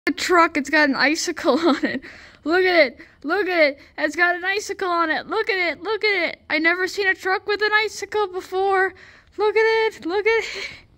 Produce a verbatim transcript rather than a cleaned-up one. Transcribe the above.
The truck, it's got an icicle on it. Look at it. Look at it. It's got an icicle on it. Look at it. Look at it. I never seen a truck with an icicle before. Look at it. Look at it.